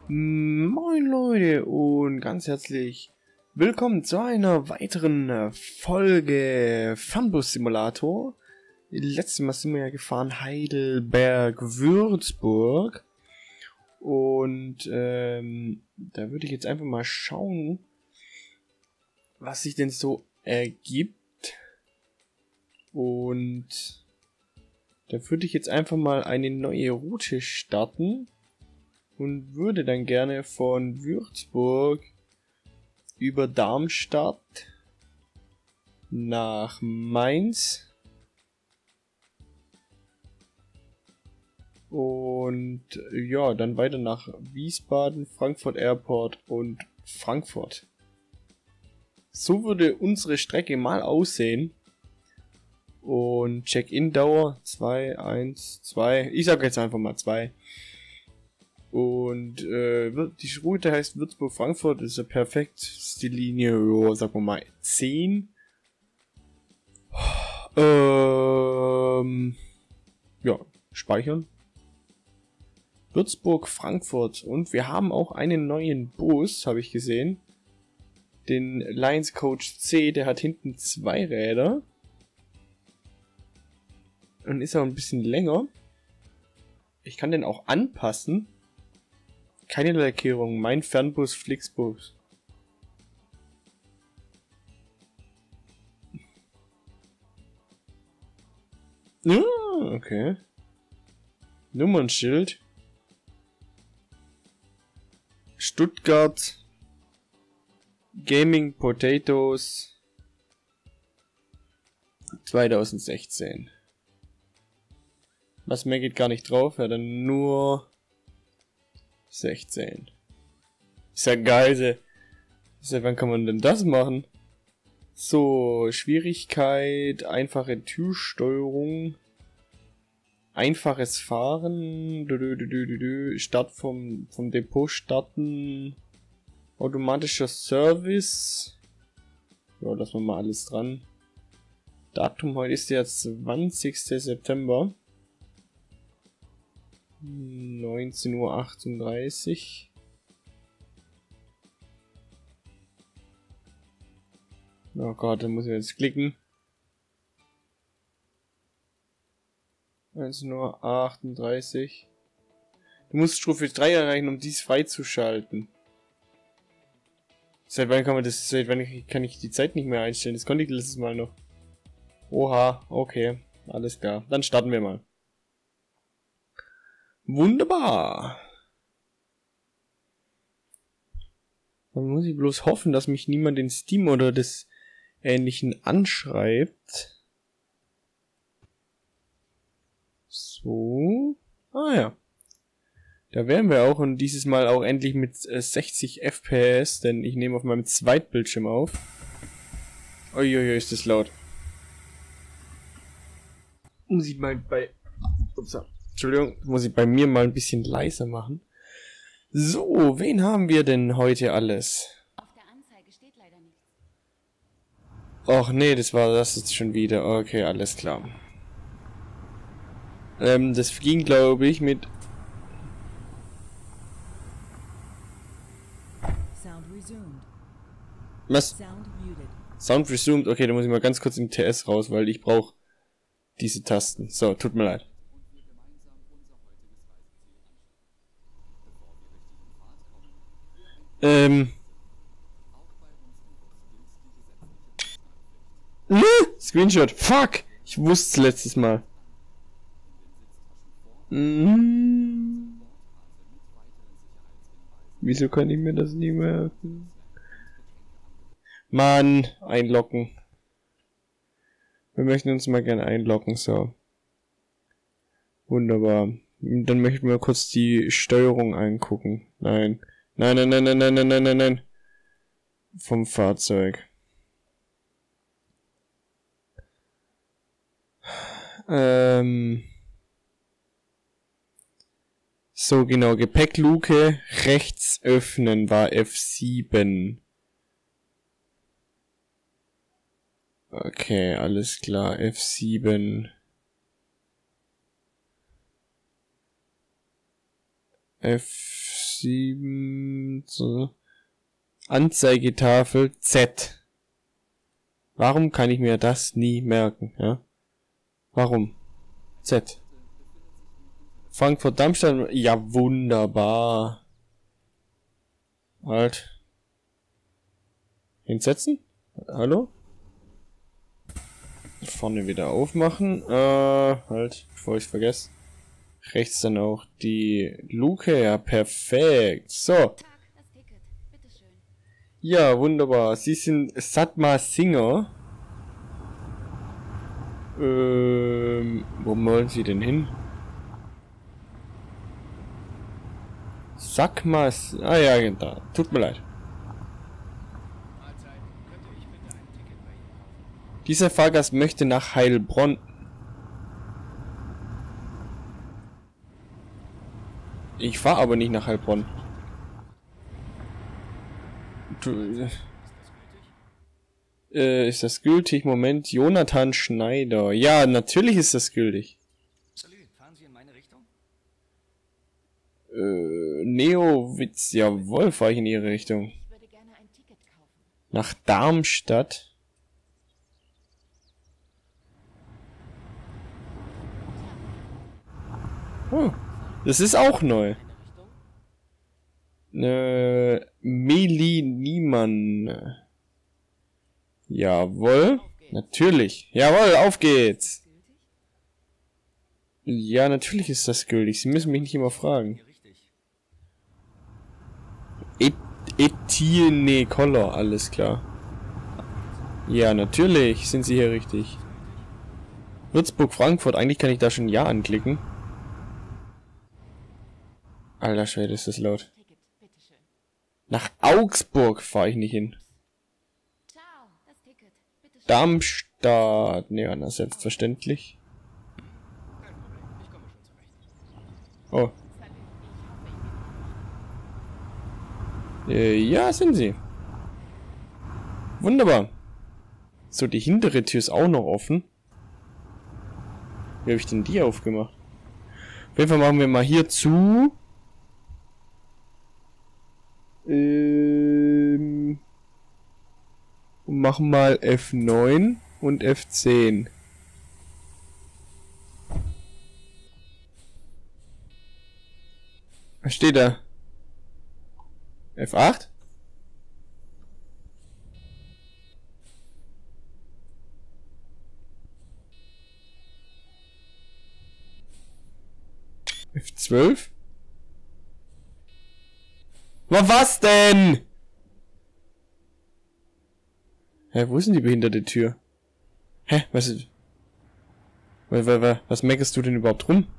Moin Leute und ganz herzlich willkommen zu einer weiteren Folge Fernbus Simulator. Letztes Mal sind wir ja gefahren Heidelberg-Würzburg und da würde ich jetzt einfach mal schauen, was sich denn so ergibt, und da würde ich jetzt einfach mal eine neue Route starten. Und würde dann gerne von Würzburg über Darmstadt nach Mainz und ja, dann weiter nach Wiesbaden, Frankfurt Airport und Frankfurt. So würde unsere Strecke mal aussehen. Und Check-in-Dauer 2, 1, 2. Ich sage jetzt einfach mal 2. Und die Route heißt Würzburg-Frankfurt, ist ja perfekt. Ist die Linie, jo, sagen wir mal 10. Ja, speichern. Würzburg-Frankfurt. Und wir haben auch einen neuen Bus, habe ich gesehen. Den Lions Coach C, der hat hinten 2 Räder. Und ist auch ein bisschen länger. Ich kann den auch anpassen. Keine Lackierung, mein Fernbus Flixbus. Ja, okay. Nummernschild. Stuttgart. Gaming Potatoes. 2016. Was mehr geht gar nicht drauf, ja, dann nur 16. Ist ja geil. Seit wann kann man denn das machen? So, Schwierigkeit, einfache Türsteuerung, einfaches Fahren, Start vom Depot starten, automatischer Service. Ja, lassen wir mal alles dran. Datum heute ist der 20. September. 19:38 Uhr. Oh Gott, da muss ich jetzt klicken. 19:38 Uhr. Du musst Stufe 3 erreichen, um dies freizuschalten. Seit wann kann man das? Seit wann kann ich die Zeit nicht mehr einstellen? Das konnte ich letztes Mal noch. Oha, okay. Alles klar. Dann starten wir mal. Wunderbar. Dann muss ich bloß hoffen, dass mich niemand in Steam oder des Ähnlichen anschreibt. So. Ah ja. Da wären wir auch, und dieses Mal auch endlich mit 60 FPS, denn ich nehme auf meinem Zweitbildschirm auf. Uiuiui, ist das laut. Muss ich mal bei... Upsa. Entschuldigung, muss ich bei mir mal ein bisschen leiser machen. So, wen haben wir denn heute alles? Auf der Anzeige steht leider nichts. Och nee, das war das jetzt schon wieder. Okay, alles klar. Das ging, glaube ich, mit... Sound resumed. Was? Sound muted. Sound resumed. Okay, da muss ich mal ganz kurz im TS raus, weil ich brauche diese Tasten. So, tut mir leid. Screenshot. Fuck! Ich wusste es letztes Mal. Wieso kann ich mir das nie merken? Mann, einloggen. Wir möchten uns mal gerne einloggen, so. Wunderbar. Dann möchten wir kurz die Steuerung angucken. Nein. Nein, nein, nein, nein, nein, nein, nein, nein, nein. Vom Fahrzeug. So genau, Gepäckluke rechts öffnen war F7. Okay, alles klar, F7. F F7. So. Anzeigetafel Z. Warum kann ich mir das nie merken? Ja? Warum? Z. Frankfurt-Darmstadt. Ja, wunderbar. Halt. Hinsetzen? Hallo? Vorne wieder aufmachen. Halt, bevor ich vergesse. Rechts dann auch die Luke. Ja, perfekt. So. Tag, das Ticket. Bitteschön. Ja, wunderbar. Sie sind Satma Singer. Wo wollen Sie denn hin? Sakmas. Ah ja, genau. Tut mir leid. Mahlzeit. Könnte ich bitte ein Ticket bei Ihnen kaufen? Dieser Fahrgast möchte nach Heilbronn. Ich fahre aber nicht nach Heilbronn. Du, Ist das gültig? ist das gültig? Moment, Jonathan Schneider. Ja, natürlich ist das gültig. Salü, fahren Sie in meine Richtung? Neowitz, jawohl, fahre ich in Ihre Richtung. Ich würde gerne ein Ticket kaufen. Nach Darmstadt. Oh, das ist auch neu. Meli Niemann. Jawohl. Natürlich. Jawohl, auf geht's. Gültig? Ja, natürlich ist das gültig. Sie müssen mich nicht immer fragen. Hier richtig. Ethylnekoller, alles klar. Ja, natürlich sind Sie hier richtig. Würzburg, Frankfurt, eigentlich kann ich da schon Ja anklicken. Alter Schwede, ist das laut. Ticket. Bitteschön. Nach Augsburg fahre ich nicht hin. Ciao, das Ticket. Bitteschön. Darmstadt. Ja, na selbstverständlich. Kein Problem, ich komme schon zurecht. Oh. Salü. Ich hoffe, ich bin Ja, sind sie. Wunderbar. So, die hintere Tür ist auch noch offen. Wie habe ich denn die aufgemacht? Auf jeden Fall machen wir mal hier zu. Und machen mal F9 und F10. Was steht da? F8? F12? Was denn? Hä, wo ist denn die behinderte Tür? Hä, was ist... Was meckerst du denn überhaupt rum?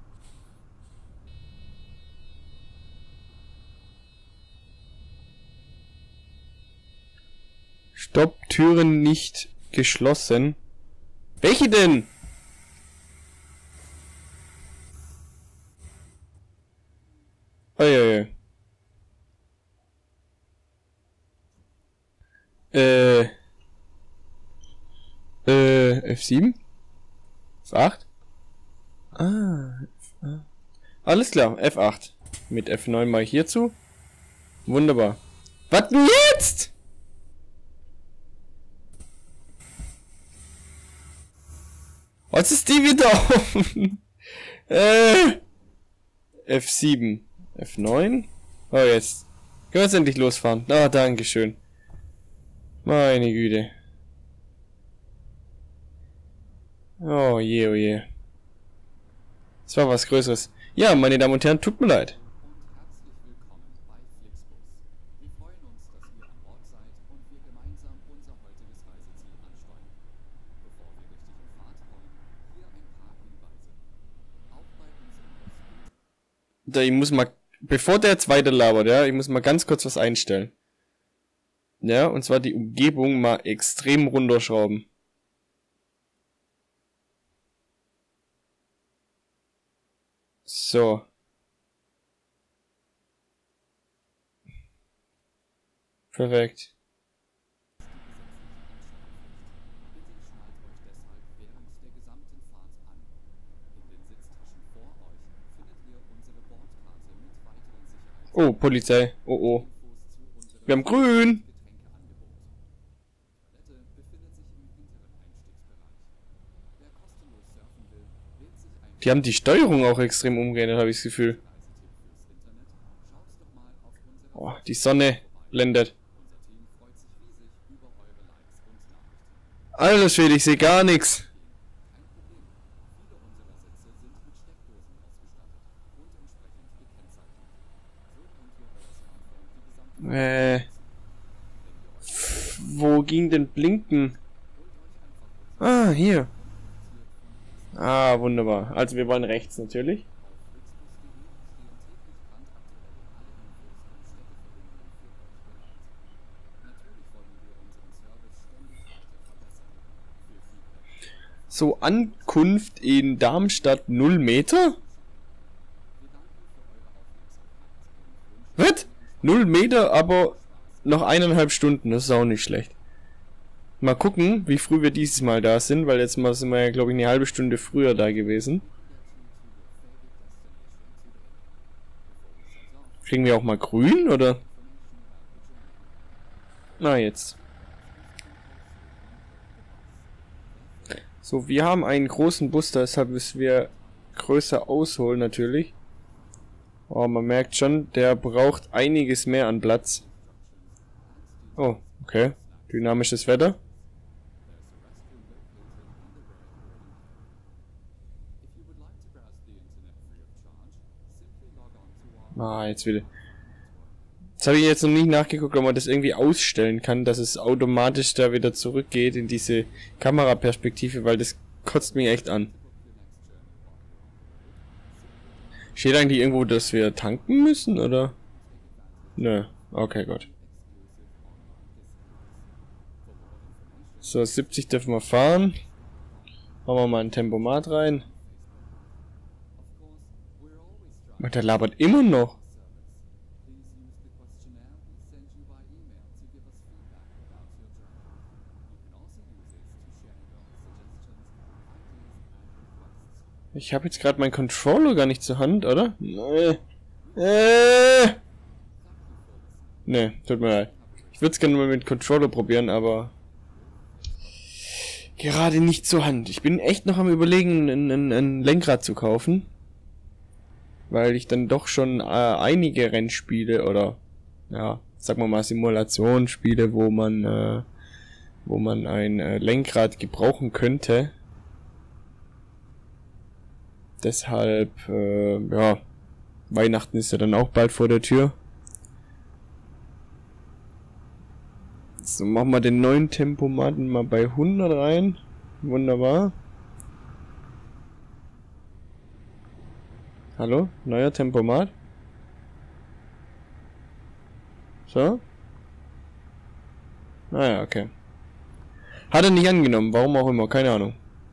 Stopp, Türen nicht geschlossen. Welche denn? Uiuiui. F7? F8? F8. Alles klar, F8. Mit F9 mal hierzu. Wunderbar. Was denn jetzt? Was ist die wieder offen? F7. F9. Oh, jetzt. Können wir jetzt endlich losfahren. Ah, dankeschön. Meine Güte. Oh je, oh je. Das war was Größeres. Ja, meine Damen und Herren, tut mir leid. Und herzlich willkommen bei Flixbus. Wir freuen uns, dass ihr an Bord seid und wir gemeinsam unser heutiges Reiseziel ansteuern. Bevor wir richtig in Fahrt kommen, hier ein paar Hinweise. Auch bei unserem Ich muss mal, bevor der zweite labert, ja, ich muss mal ganz kurz was einstellen. Ja, und zwar die Umgebung mal extrem runterschrauben. So. Perfekt. Bitte schnallt euch deshalb während der gesamten Fahrt an. In den Sitztaschen vor euch findet ihr unsere Bordkarte mit weiteren Sicherheits- Oh, Polizei. Oh, oh. Wir haben grün. Toilette befindet sich im hinteren Einstiegsbereich. Wer kostenlos surfen will, wählt sich ein Die haben die Steuerung auch extrem umgeändert, habe ich das Gefühl. Reisetipp fürs Internet. Schaut's doch mal auf unserer Oh, die Sonne blendet. Unser Team freut sich riesig über eure Likes und Nachrichten. Alter Schwede, ich sehe gar nichts. Kein Problem. Viele unserer Sitze sind mit Steckdosen ausgestattet und entsprechend gekennzeichnet. So könnt ihr euer Smartphone die gesamte Wo ging denn Blinken? Ah, hier. Ah, wunderbar. Also wir wollen rechts natürlich. So, Ankunft in Darmstadt 0 Meter? Was? 0 Meter, aber noch 1,5 Stunden. Das ist auch nicht schlecht. Mal gucken, wie früh wir dieses Mal da sind, weil jetzt mal sind wir ja, glaube ich, eine halbe Stunde früher da gewesen. Kriegen wir auch mal grün, oder? Na, jetzt. So, wir haben einen großen Bus, deshalb müssen wir größer ausholen, natürlich. Oh, man merkt schon, der braucht einiges mehr an Platz. Oh, okay. Dynamisches Wetter. Ah, jetzt wieder. Jetzt habe ich jetzt noch nicht nachgeguckt, ob man das irgendwie ausstellen kann, dass es automatisch da wieder zurückgeht in diese Kameraperspektive, weil das kotzt mich echt an. Steht eigentlich irgendwo, dass wir tanken müssen, oder? Nö. Okay, gut. So, 70 dürfen wir fahren. Machen wir mal ein Tempomat rein. Und der labert immer noch. Ich habe jetzt gerade meinen Controller gar nicht zur Hand, oder? Nee, tut mir leid. Ich würde es gerne mal mit Controller probieren, aber gerade nicht zur Hand. Ich bin echt noch am Überlegen, ein Lenkrad zu kaufen. Weil ich dann doch schon einige Rennspiele oder, ja, sagen wir mal Simulationsspiele, wo man ein Lenkrad gebrauchen könnte. Deshalb, ja, Weihnachten ist ja dann auch bald vor der Tür. So, machen wir den neuen Tempomaten mal bei 100 rein. Wunderbar. Hallo? Neuer Tempomat? So? Naja, okay. Hat er nicht angenommen, warum auch immer, keine Ahnung.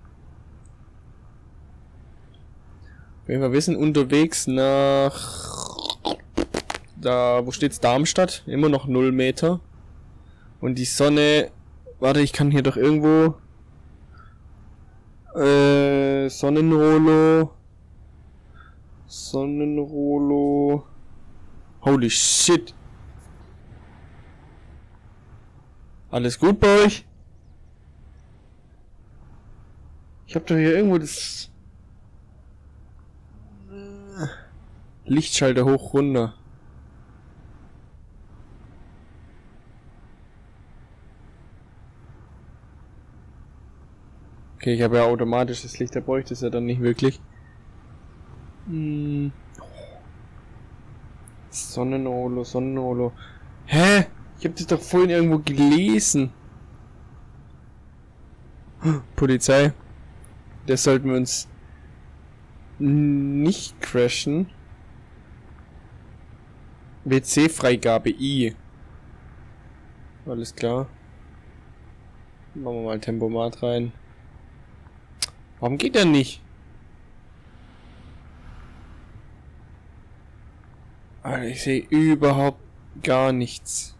Wenn wir wissen, unterwegs nach... Da, wo steht's? Darmstadt? Immer noch 0 Meter. Und die Sonne... Warte, ich kann hier doch irgendwo... Sonnenrollo... Holy shit. Alles gut bei euch? Ich hab doch hier irgendwo das Lichtschalter hoch runter. Okay, ich habe ja automatisch das Licht, da bräuchte es ja dann nicht wirklich. Sonnenrollo. Hä? Ich hab das doch vorhin irgendwo gelesen. Polizei. Das sollten wir uns nicht crashen. WC-Freigabe I. Alles klar. Machen wir mal Tempomat rein. Warum geht der nicht? Alter, ich sehe überhaupt gar nichts.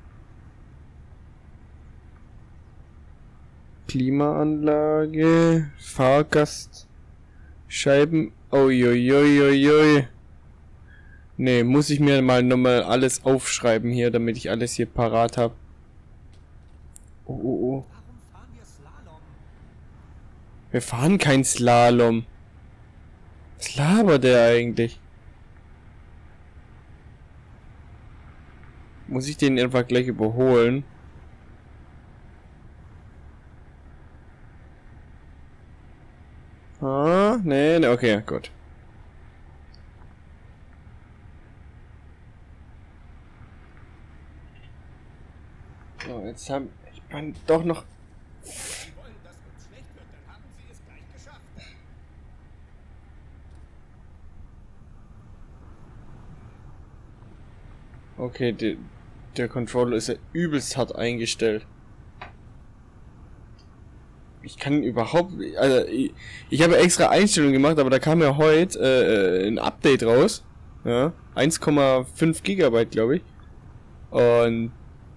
Klimaanlage, Fahrgast, Scheiben. Uiuiuiui. Nee, muss ich mir mal nochmal alles aufschreiben hier, damit ich alles hier parat habe. Oh, oh, oh. Warum fahren wir Slalom? Wir fahren kein Slalom. Was labert der eigentlich? Muss ich den einfach gleich überholen? Ah, nee, nee, okay, gut. So, jetzt haben ich bin doch noch. Sie wollen, dass uns schlecht wird, dann haben Sie es gleich geschafft. Okay, der Controller ist ja übelst hart eingestellt. Ich kann überhaupt, also ich habe extra Einstellungen gemacht, aber da kam ja heute ein Update raus. Ja, 1,5 Gigabyte, glaube ich. Und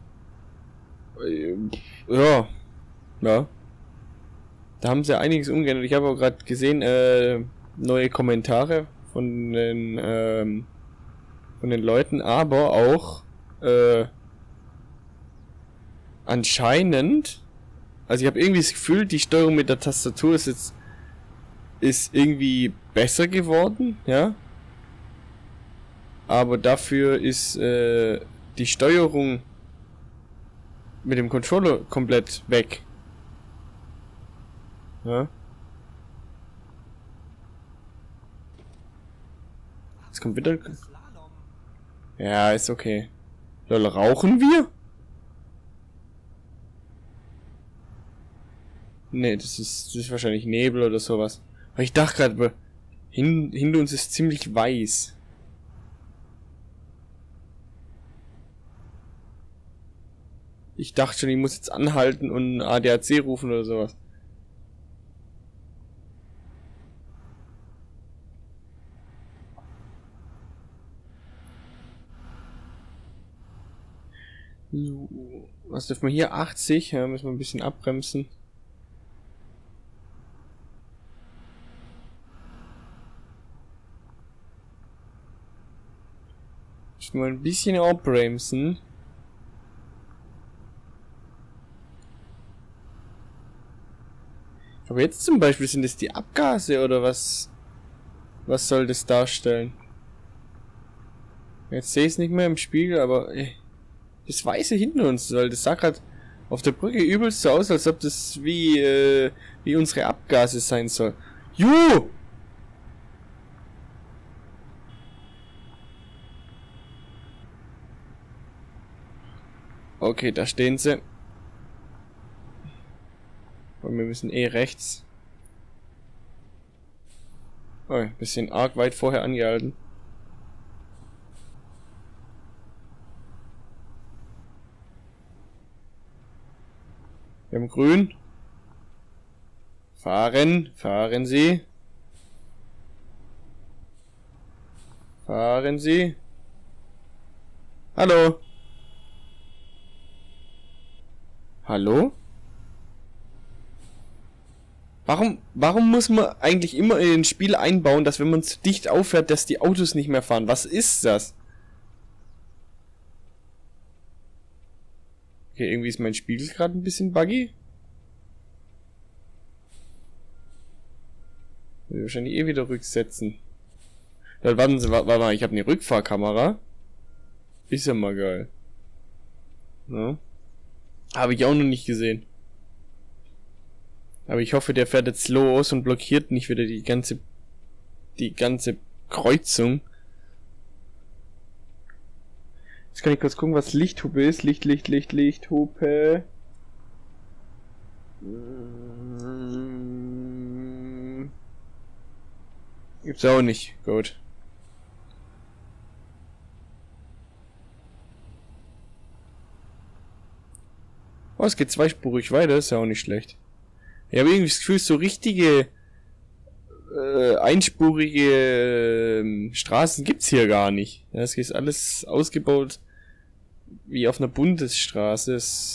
ja, ja. Da haben sie einiges umgeändert. Ich habe auch gerade gesehen, neue Kommentare von den Leuten, aber auch anscheinend, also ich habe irgendwie das Gefühl, die Steuerung mit der Tastatur ist irgendwie besser geworden, ja. Aber dafür ist die Steuerung mit dem Controller komplett weg. Ja. Jetzt kommt wieder. Slalom. Ja, ist okay. Lol, rauchen wir? Nee, das ist wahrscheinlich Nebel oder sowas. Aber ich dachte gerade, hinter uns ist ziemlich weiß. Ich dachte schon, ich muss jetzt anhalten und ADAC rufen oder sowas. So, was dürfen wir hier? 80? Ja, müssen wir ein bisschen abbremsen. Müssen wir ein bisschen abbremsen. Aber jetzt zum Beispiel sind es die Abgase oder was? Was soll das darstellen? Jetzt sehe ich es nicht mehr im Spiegel, aber das Weiße hinter uns, weil das sah gerade auf der Brücke übelst so aus, als ob das wie unsere Abgase sein soll. Juhu! Okay, da stehen sie. Und wir müssen rechts. Oh, ein bisschen arg weit vorher angehalten. Wir haben grün. Fahren, fahren Sie. Fahren Sie. Hallo. Hallo? Warum muss man eigentlich immer in ein Spiel einbauen, dass wenn man zu dicht auffährt, dass die Autos nicht mehr fahren? Was ist das? Okay, irgendwie ist mein Spiegel gerade ein bisschen buggy. Will wahrscheinlich wieder rücksetzen. Dann warten Sie, warte mal, ich habe eine Rückfahrkamera. Ist ja mal geil. Ja. Habe ich auch noch nicht gesehen. Aber ich hoffe, der fährt jetzt los und blockiert nicht wieder die ganze Kreuzung. Jetzt kann ich kurz gucken, was Lichthupe ist. Lichthupe. Gibt's auch nicht. Gut. Oh, es geht zweispurig weiter, ist ja auch nicht schlecht. Ich habe irgendwie das Gefühl, so richtige einspurige Straßen gibt's hier gar nicht. Ja, es ist alles ausgebaut wie auf einer Bundesstraße.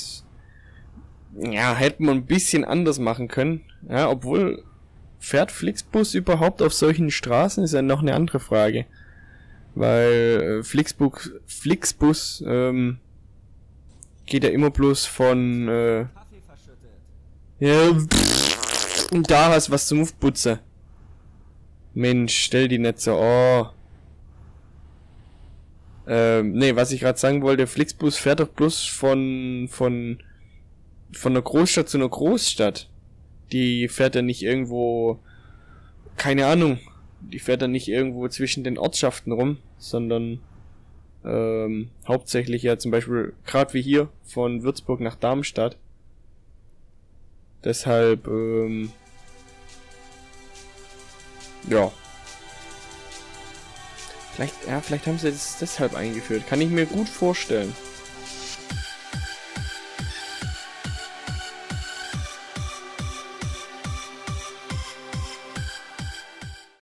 Ja, hätte man ein bisschen anders machen können. Ja, obwohl fährt Flixbus überhaupt auf solchen Straßen, ist ja noch eine andere Frage. Weil Flixbus geht ja immer bloß von Kaffee verschüttet. ja, und da hast was zum Aufputzen. Mensch, stell die nicht so, oh. Nee, was ich gerade sagen wollte, Flixbus fährt doch bloß von einer Großstadt zu einer Großstadt. Die fährt ja nicht irgendwo, keine Ahnung, die fährt ja nicht irgendwo zwischen den Ortschaften rum, sondern hauptsächlich ja zum Beispiel, gerade wie hier, von Würzburg nach Darmstadt. Deshalb, ja. Vielleicht haben sie das deshalb eingeführt. Kann ich mir gut vorstellen.